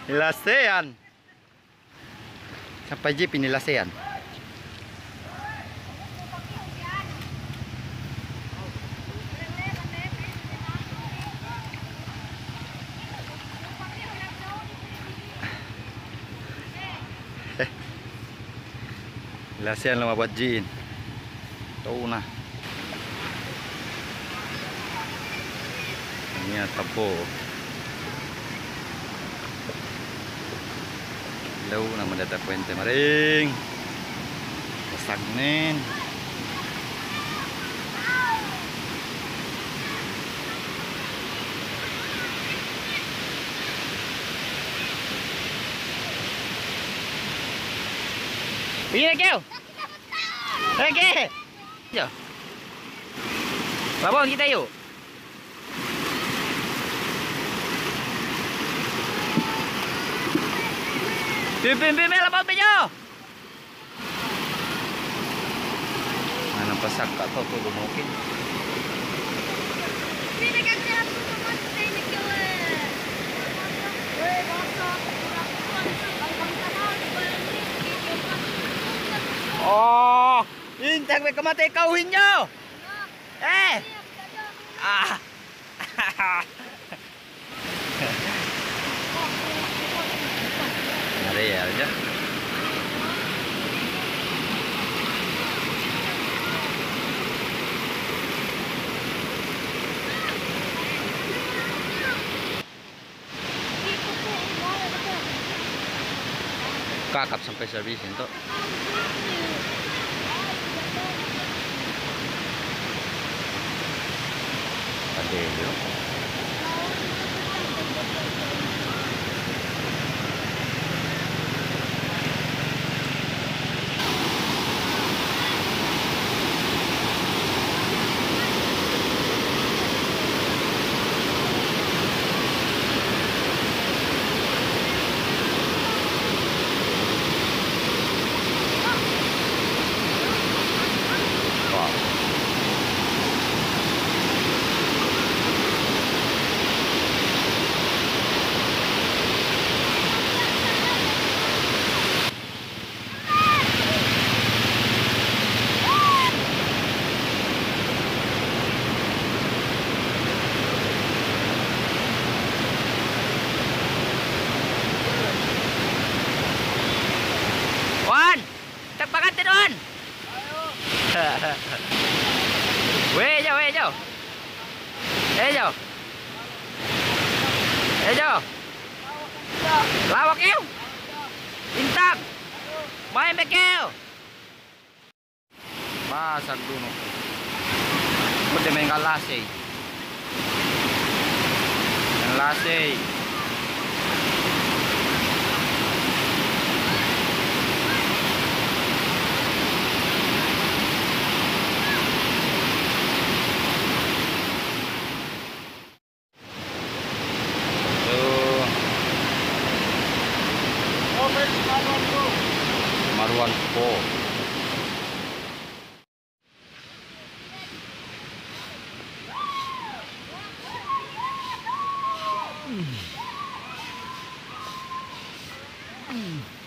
Nilasean. Sampai jeep nilasean. Nilasean lama buat jin. Tahu na. Ini tapo. Lalu na madata kwente maring. Pasagnin. Pergi nak kau? Okey. Jom. Babon kita yuk. Pim, lapor pejo. Mana pasak kat kau tu mungkin. Oh, intang ke mati kau hinyo. Ah. Real aja. Kakap sampai servisin tuh. Ada yo. Pakantin on. Weh jauh. Jauh. Lawak kau. Intang. Main bekeu. Pasag duno. Pwede may kalasay. Ang lasay. Marwan po. Mm.